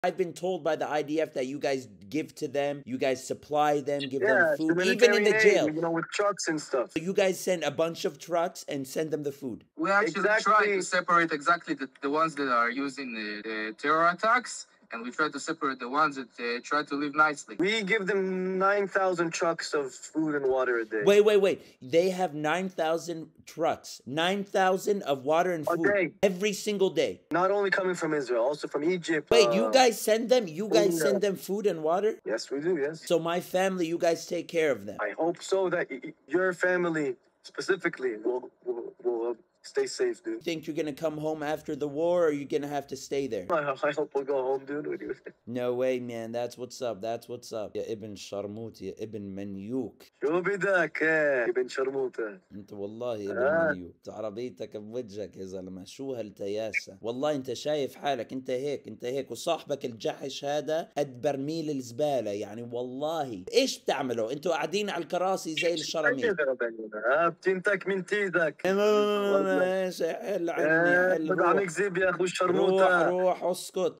I've been told by the IDF that you guys give to them, you guys supply them, give them Yeah, it's the food, even in military the jail. aid, with trucks and stuff. So you guys send a bunch of trucks and send them the food. We actually try to separate exactly the ones that are using the terror attacks, and we try to separate the ones that try to live nicely. We give them 9,000 trucks of food and water a day. Wait. They have 9,000 trucks, 9,000 of water and food day. every single day. Not only coming from Israel, also from Egypt. Wait, you guys send them? You guys send them food and water? Yes, we do, yes. So my family, you guys take care of them. I hope so that your family specifically will stay safe, dude. Think you're gonna come home after the war, or are you gonna have to stay there? I hope we'll go home, dude. No way, man. That's what's up. That's what's up. يا ابن شرموت يا ابن منيوك. شو بدك يا ابن شرموطة؟ انت والله ابن منيوك. عربيتك بوجهك يا زلمه. شو هالتياسه؟ والله انت شايف حالك، انت هيك وصاحبك الجحش هذا قد برميل الزباله، يعني والله ايش بتعملوا؟ انتوا قاعدين على الكراسي زي الشراميط. بتنتك من تيدك. ايش حل عني، حل. عم يكذب يا اخو الشرموطة. روح اسكت.